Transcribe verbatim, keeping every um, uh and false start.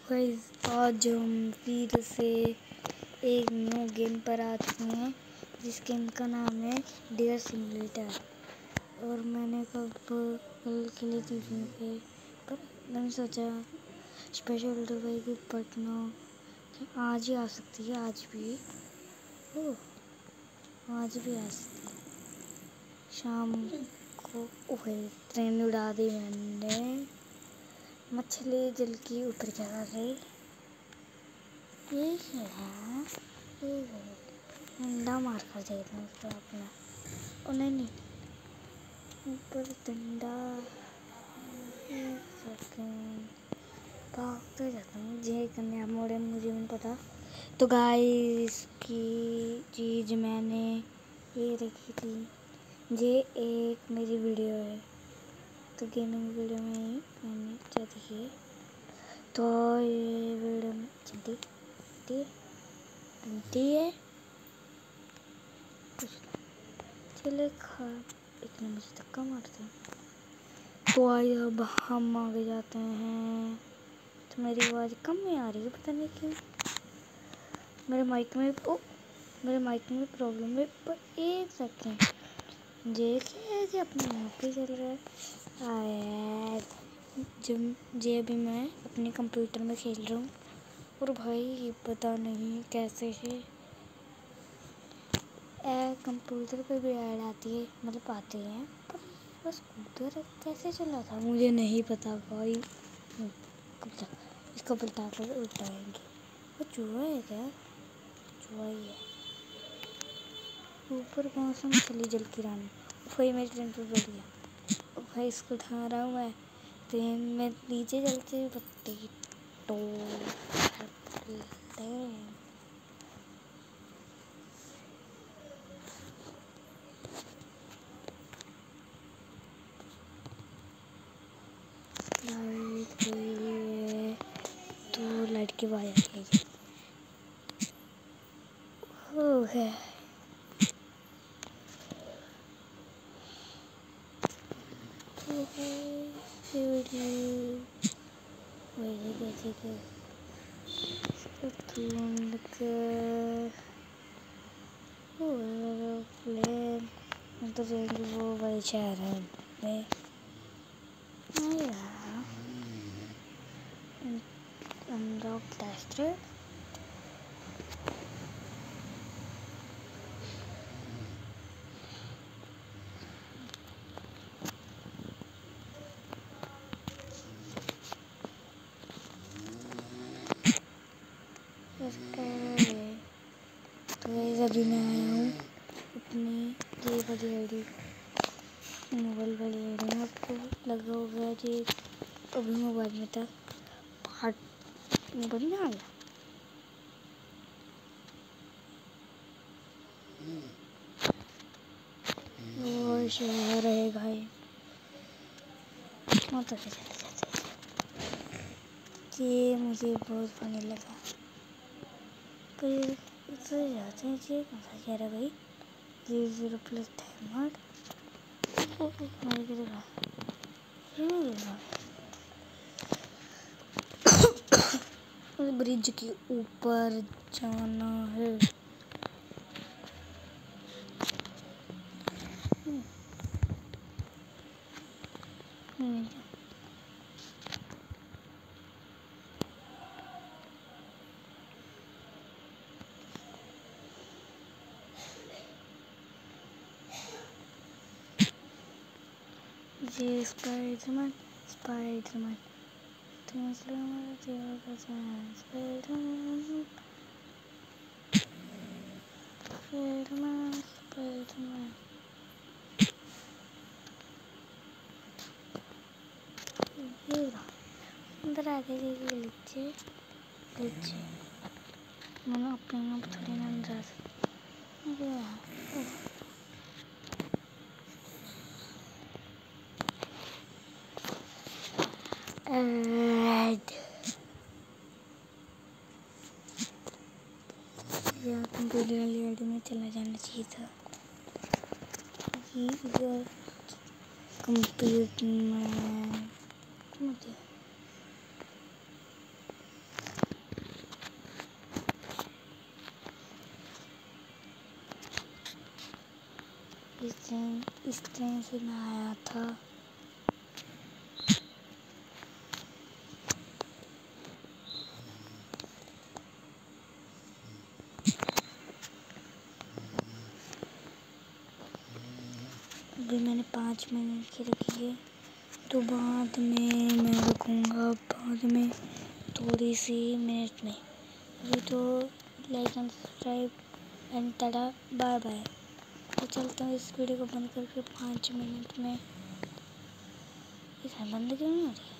Guys आज हम फिर से एक न्यू गेम पर आ चुके हैं जिस गेम का नाम है डियर सिमुलेटर। और मैंने कब कल खेली थी पे पर मैंने सोचा स्पेशल दुबई की पटना आज ही आ सकती है। आज भी ओह आज भी आ सकती है शाम को। ओहे ट्रेन उड़ा दी मैंने। मछली जल की ऊपर चढ़ा गई। ये है डंडा मार कर देता हूँ उसको अपना। ओ नहीं नहीं ऊपर डंडा। एक सेकेंड भागते जाता हूँ जे कन्या मोड़े मुझे नहीं पता। तो गाइस की चीज़ मैंने ये रखी थी। ये एक मेरी वीडियो है तो गेमिंग वीडियो में ही मैंने क्या देखी तो ये वीडियो में चलती टी टी है कुछ चले खा इतने मुझे धक्का मारते हैं। तो आइए अब हम आगे जाते हैं। तो मेरी आवाज़ कम में आ रही है पता नहीं क्यों। मेरे माइक में ओ मेरे माइक में प्रॉब्लम है। पर एक सेकेंड देखिए कि अपने यहाँ पे चल रहा है। आए जब जे अभी मैं अपने कंप्यूटर में खेल रहा हूँ और भाई पता नहीं कैसे है कंप्यूटर पे भी ऐड आती है मतलब आती है पर बस स्कूटर कैसे चला था मुझे नहीं पता भाई। इसको पलटा कर उठाएंगे। वो चूहा है क्या? चूहा ही है। ऊपर कौन सा मछली जल की रानी भाई मेरी ट्रेन पर बैठ गया। भाई इसको उठा रहा हूँ मैं ट्रेन में नीचे चलते हुए पट्टी तो तो लाइट की आवाज़ आ रही है। वही कैसे के ढूंढ कर प्लेन तो वो वही शहर है में अनलॉक टेस्टर। तो अभी मैं आया हूँ अपनी ये वाली आई डी मोबाइल वाली आई डी में। आपको लगा होगा कि अभी मोबाइल में था पार्ट मोबाइल में आ गया। वो शहर है भाई मत चले जाते ये मुझे बहुत फनी लगा। पर इधर जाते हैं ये कौन सा शहर है भाई? जीरो जीरो प्लस डायमंड मेरे को देखा ये नहीं देखा। उस ब्रिज के ऊपर जाना है। हम्म ये स्पाइडरमैन स्पाइडरमैन तो मतलब हमारा जीवन का स्पाइडरमैन स्पाइडरमैन स्पाइडरमैन ये अंदर आ गए ये लीचे लीचे मैंने अपने आप थोड़ी ना अंदर रेड या कंप्यूटर वाली आईडी में चला जाना चाहिए था। ये इधर कंप्यूटर में मुझे ट्रेन इस ट्रेन से मैं आया था। अभी मैंने पाँच मिनट की रखी है, तो बाद में मैं रखूँगा बाद में थोड़ी सी मिनट में। अभी तो like and subscribe and tata bye bye. तो चलता हूँ इस वीडियो को बंद करके पाँच मिनट में। इसे बंद क्यों नहीं हो रही?